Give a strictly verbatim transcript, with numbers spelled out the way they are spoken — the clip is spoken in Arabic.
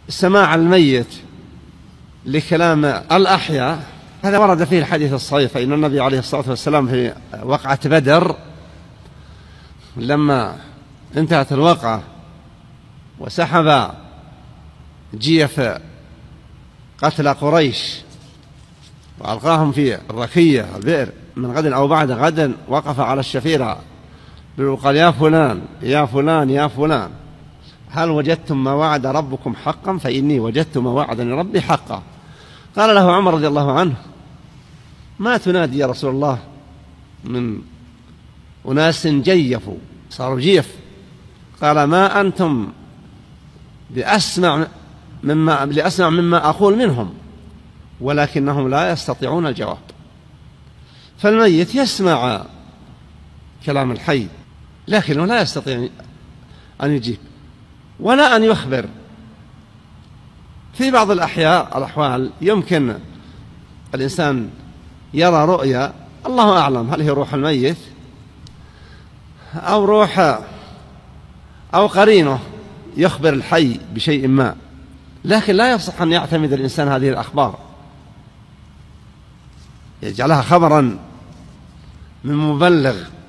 سماع الميت لكلام الأحياء هذا ورد فيه الحديث الصحيح، فإن النبي عليه الصلاة والسلام في وقعة بدر لما انتهت الوقعة وسحب جيف قتل قريش وألقاهم في الركية البئر من غد أو بعد غد، وقف على الشفيرة وقال: يا فلان يا فلان يا فلان، هل وجدتم ما وعد ربكم حقا؟ فإني وجدت ما وعدني ربي حقا. قال له عمر رضي الله عنه: ما تنادي يا رسول الله من أناس جيفوا صاروا جيف؟ قال: ما أنتم بأسمع مما, لأسمع مما أقول منهم، ولكنهم لا يستطيعون الجواب. فالميت يسمع كلام الحي لكنه لا يستطيع أن يجيب ولا أن يخبر. في بعض الأحياء الأحوال يمكن الإنسان يرى رؤيا الله أعلم هل هي روح الميت أو روح أو قرينه يخبر الحي بشيء ما، لكن لا يصح أن يعتمد الإنسان هذه الأخبار يجعلها خبرا من مبلغ